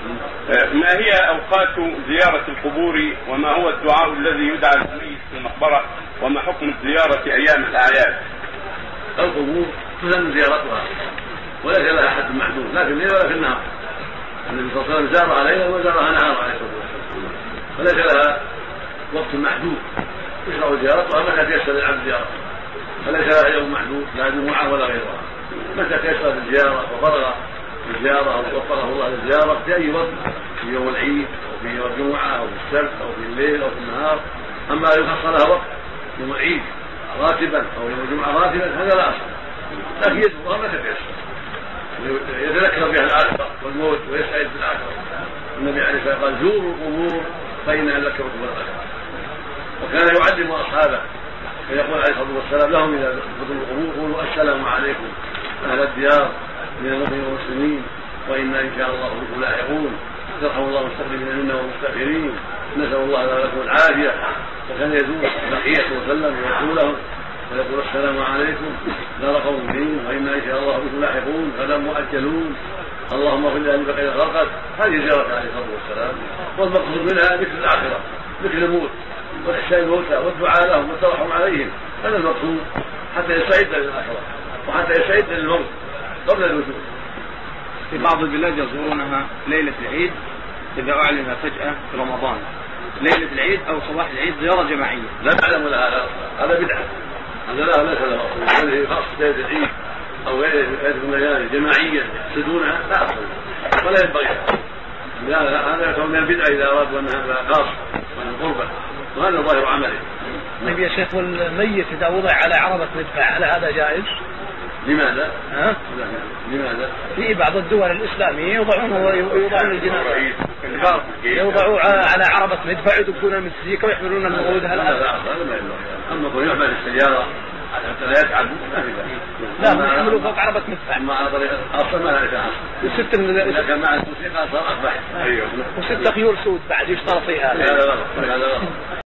ما هي أوقات زيارة القبور وما هو الدعاء الذي يدعى للميت في المقبرة وما حكم الزيارة أيام الأعياد؟ القبور تسن زيارتها وليس لها حد محدود لا في الليل ولا في النهار. النبي صلى الله عليه وسلم زارها ليلا وزارها نهارا عليه الصلاة والسلام فليس لها وقت محدود يشرع زيارتها متى تيسر للعبد زيارتها فليس لها يوم محدود لا جمعة ولا غيرها متى تيسر للزيارة وفرغ الزيارة أو وفقه الله للزيارة في أي وقت في يوم العيد أو في يوم الجمعة أو في السبت أو في الليل أو في النهار. أما يخص لها وقت يوم العيد راتبا أو يوم الجمعة راتبا هذا لا أصل لكن يدعوها متى تيسر يتذكر بها الآخرة والموت ويسعد بالآخرة. النبي عليه الصلاة والسلام قال زوروا القبور فإنها ذكركم بالآخرة وكان يعلم أصحابه فيقول عليه الصلاة والسلام لهم إذا دخلتم القبور قولوا السلام عليكم أهل الديار من المؤمنين والمسلمين وإنا إن شاء الله بكم لاحقون يرحم الله المستقبلين منا والمستغفرين نسأل الله لكم العافية. وكان يزور بقية وسلم ويقول لهم ويقول السلام عليكم دار قوم دين وإنا إن شاء الله بكم لاحقون غدا مؤجلون اللهم اغفر لنا بقية غرقت. هذه زيارة عليه الصلاة والسلام والمقصود منها ذكر الآخرة ذكر الموت وإحسان الموتى والدعاء لهم والترحم عليهم هذا المقصود حتى يستعد للآخرة وحتى يستعد للموت قبل الوجود. في بعض البلاد يزورونها ليلة العيد إذا أعلن فجأة في رمضان ليلة العيد أو صباح العيد زيارة جماعية. لا نعلم لها هذا بدعة هذا لا ليس له أصل هذه خاص ليلة العيد أو غيره من الليالي جماعيا يقصدونها لا أصل ولا ينبغي هذا يعتبر من البدعة إذا أرادوا أن هذا خاص وأن قربة وهذا ظاهر عمله. طيب يا شيخ والميت إذا وضع على عربة مدفع على هذا جائز؟ لماذا؟ لماذا؟ في بعض الدول الإسلامية يوضعون الجنازة يوضعوا على عربة مدفع يدقون المسيك ويحملون النقود. هل هذا؟ أما كون يحمل السيارة حتى لا يتعب لا ما يحملوا فوق عربة مدفع ما على طريق أصلا ما لها إشارة وست من إذا كان مع الموسيقى صار أصبح وست خيول سود بعد يشترط فيها. هذا غلط